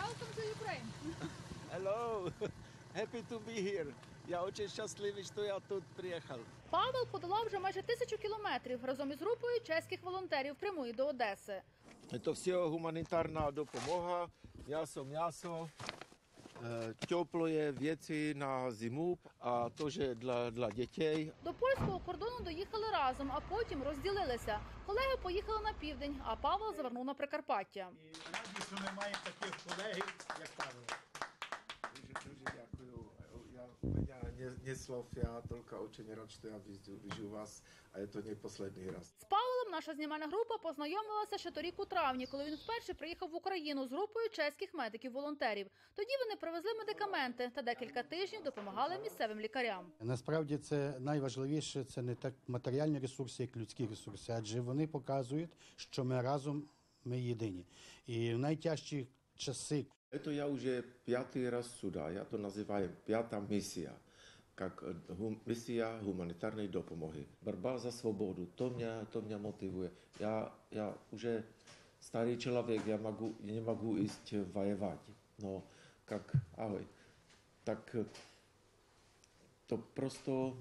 Welcome to Ukraine. Hello, happy to be here. Я дуже щасливий, що я тут приїхав. Павел подолав вже майже 1000 кілометрів. Разом із групою чеських волонтерів прямує до Одеси. Це все гуманітарна допомога, м'ясо, теплі речі на зиму, а теж для дітей. До польського кордону доїхали разом, а потім розділилися. Колеги поїхали на південь, а Павел завернув на Прикарпаття. І раді, що ми маємо таких колегів, як Павел. Дуже дякую. Я не слов, я тільки дуже рад, що я бачу вас, а це не останній раз. З Павлом наша знімальна група познайомилася ще торік у травні, коли він вперше приїхав в Україну з групою чеських медиків-волонтерів. Тоді вони привезли медикаменти та декілька тижнів допомагали місцевим лікарям. Насправді це найважливіше, це не так матеріальні ресурси, як людські ресурси, адже вони показують, що ми разом, ми єдині. І в найтяжчі часи. Это я уже 5. раз сюда, я то называю 5. миссия, как миссия гуманитарной допомоги. Борьба за свободу, то меня мотивует. Я уже старый человек, я не могу идти воевать, но как, так то просто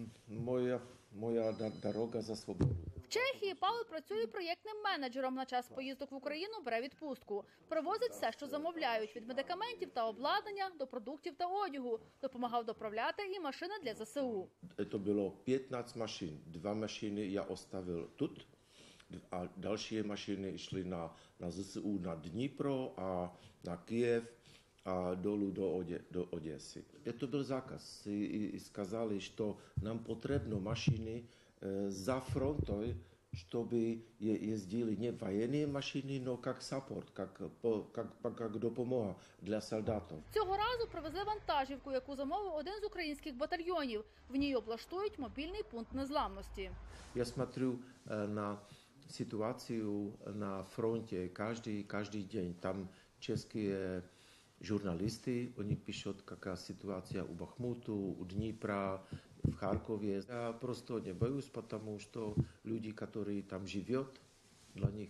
моя дорога за свободу. В Чехії Павел працює проєктним менеджером. На час поїздок в Україну бере відпустку. Привозить все, що замовляють – від медикаментів та обладнання до продуктів та одягу. Допомагав доправляти і машини для ЗСУ. Це було 15 машин. 2 машини я оставив тут, а далі машини йшли на ЗСУ на Дніпро, а на Київ, а долу до Одеси. Это был заказ. И сказали, что нам потребны машины за фронтой, чтобы ездили не военные машины, но как саппорт, как допомога для солдатів. Цього разу привезли вантажівку, яку замовив один з українських батальйонів. В ній облаштують мобільний пункт незламності. Я смотрю на ситуацию на фронте каждый день. Там чешские журналисты, они пишут, какая ситуация у Бахмуту, у Днепра, в Харькове. Я просто не боюсь, потому что люди, которые там живут, для них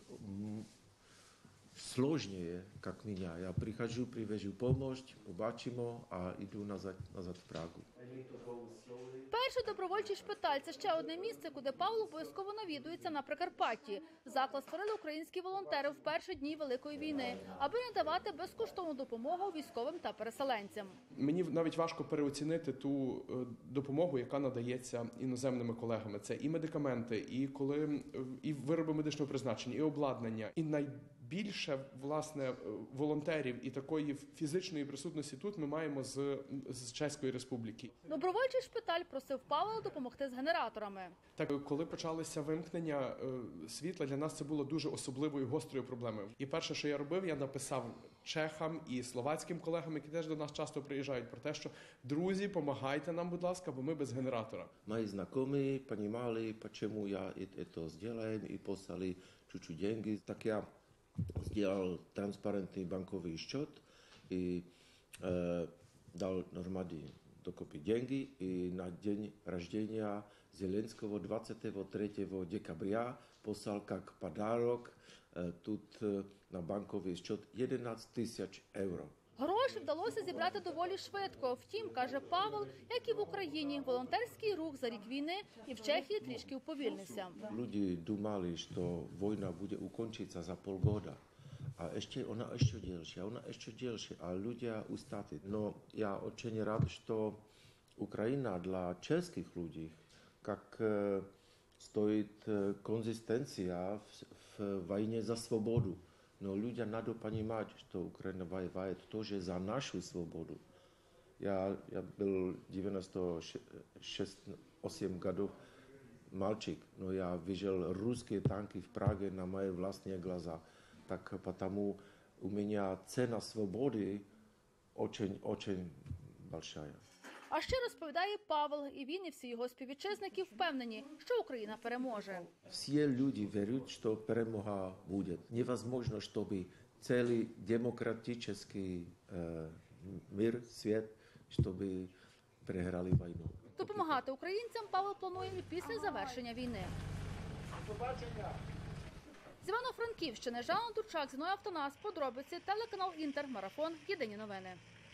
сложнее, как меня. Я прихожу, привожу помощь, побачимо, а иду назад в Прагу. Перший добровольчий шпиталь – це ще одне місце, куди Павло обов'язково навідується на Прикарпатті. Заклад створили українські волонтери в перші дні Великої війни, аби надавати безкоштовну допомогу військовим та переселенцям. Мені навіть важко переоцінити ту допомогу, яка надається іноземними колегами. Це і медикаменти, і вироби медичного призначення, і обладнання. І найбільше, власне, волонтерів і такої фізичної присутності тут ми маємо з Чеської Республіки. Добровольчий шпиталь просив Павла допомогти з генераторами. Так, коли почалися вимкнення світла, для нас це було дуже особливою гострою проблемою. І перше, що я робив, я написав чехам і словацьким колегам, які теж до нас часто приїжджають, про те, що друзі, помагайте нам, будь ласка, бо ми без генератора. Мої знайомі розуміли, чому я це зроблю, і послали чуть-чуть гроші. Так я зробив транспарентний банковий счет і дал нормально dokopy деньги, и на день рождения Зеленского 23 декабря послал как подарок тут на банковий счет 11 тисяч євро. Гроші вдалося зібрати доволі швидко. Втім, каже Павел, як і в Україні, волонтерський рух за рік війни і в Чехії трішки уповільнився. Люди думали, що війна буде закінчитися за полгода. А она еще дальше, а люди устали. Но я очень рад, что Украина для чешских людей, как стоит консистенция в войне за свободу. Но людям надо понимать, что Украина воевает тоже за нашу свободу. Я был 98 годов мальчик, но я видел русские танки в Праге на мои властные глаза. Так потому у меня цена свободы очень большая. А ще розповідає Павел, і він, і всі його співвітчизники впевнені, що Україна переможе. Всі люди вірять, що перемога буде. Невозможно, щоб цілий демократичний мир, світ, щоб переграли війну. Допомагати українцям Павел планує і після завершення війни. Побачення! З Івано-Франківщини Жанна Дурчак, Зіною Автонас, подробиці, телеканал Інтер, Марафон, Єдині новини.